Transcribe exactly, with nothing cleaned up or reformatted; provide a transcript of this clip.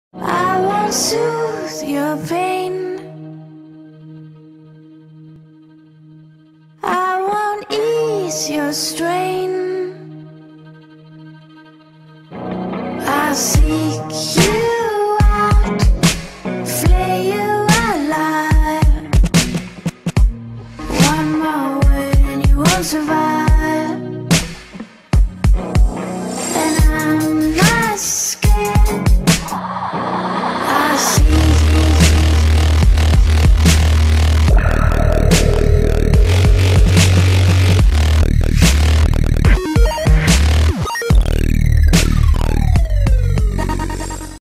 I won't soothe your pain. I won't ease your strain. I'll seek you out, flay you alive. One more word and you won't survive.